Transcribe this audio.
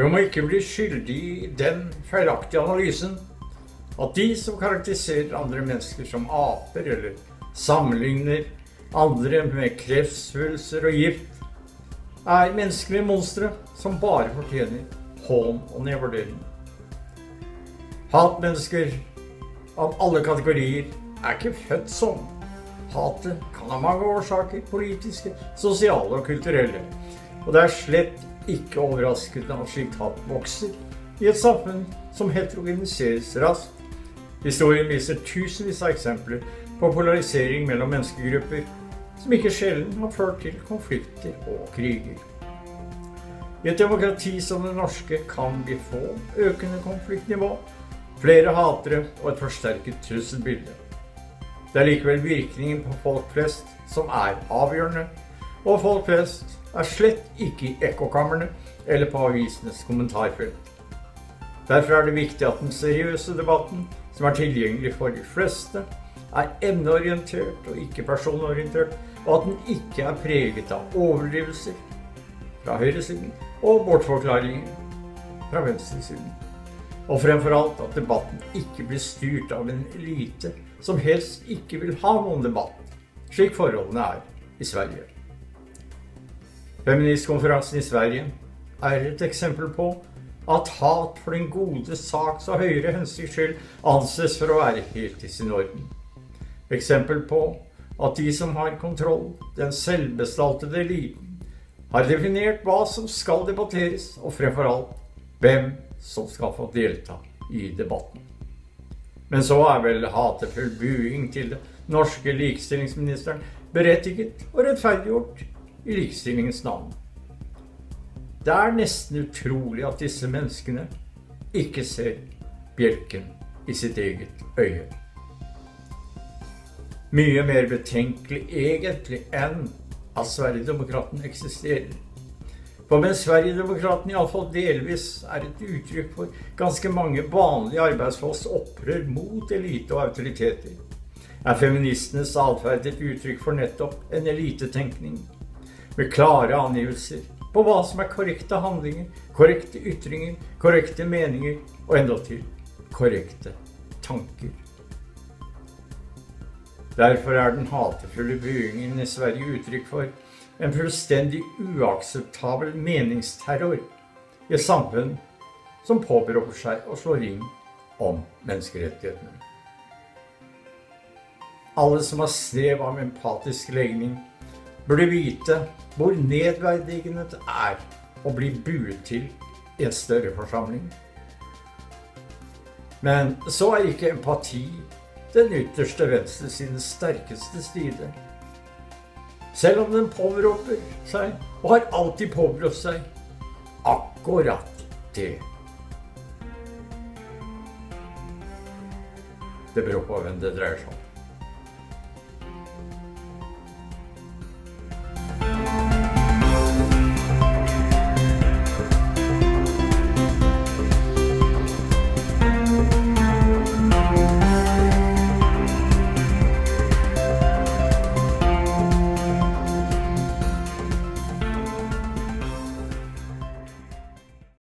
Vi må ikke bli skyldig i den feilaktige analysen at de som karakteriserer andre mennesker som aper eller sammenligner andre med kreftsvulster og gift, menneskelige monstre som bare fortjener hån og nedvurdering. Hatmennesker av alle kategorier ikke født sånn. Hatet kan ha mange årsaker, politiske, sosiale og kulturelle. Og det slett ikke overraskende at slikt hat vokser i et samfunn som heterogeniseres raskt. Historien viser tusenvis av eksempler på polarisering mellom menneskegrupper som ikke sjelden har ført til konflikter og kriger. I et demokrati som det norske kan vi få økende konfliktnivå, flere hatere og et forsterket trusselbilde. Det likevel virkningen på folk flest som avgjørende, og folk flest slett ikke i ekkokamrene eller på avisenes kommentarfelt. Derfor det viktig at den seriøse debatten, som tilgjengelig for de fleste, emneorientert og ikke personorientert, og at den ikke preget av overdrivelser fra høyresiden og bortforklaringer fra venstresiden. Og fremfor alt at debatten ikke blir styrt av en elite som helst ikke vil ha noen debatt, slik forholdene i Sverige. Feministkonferansen i Sverige et eksempel på at hat for den gode saks og høyere hensikts skyld anses for å være helt i sin orden. Eksempel på at de som har kontroll, den selvbestaltede eliten, har definert hva som skal debatteres, og fremfor alt hvem som skal få delta i debatten. Men så vel hatefull buing til den norske likestillingsministeren berettiget og rettferdiggjort i likestillingens navn. Det nesten utrolig at disse menneskene ikke ser bjelken i sitt eget øye. Mye mer betenkelig egentlig enn at Sverigedemokraten eksisterer. For mens Sverigedemokraten i alle fall delvis et uttrykk for ganske mange vanlige arbeidsfolks opprør mot elite og autoriteter, feministenes atferd et uttrykk for nettopp en elitetenkning, med klare angivelser på hva som korrekte handlinger, korrekte ytringer, korrekte meninger og endatil korrekte tanker. Derfor den hatefulle buingen i Sverige uttrykk for en fullstendig uakseptabel meningsterror i et samfunn som påberoper seg å slå ring om menneskerettighetene. Alle som har snev av empatisk legning burde vite hvor nedverdigende det å bli buet til i en større forsamling. Men så ikke empati den ytterste venstresidens sterkeste side. Selv om den påberoper seg, og har alltid påberopt seg, akkurat det. Det beror på hvem det dreier seg om.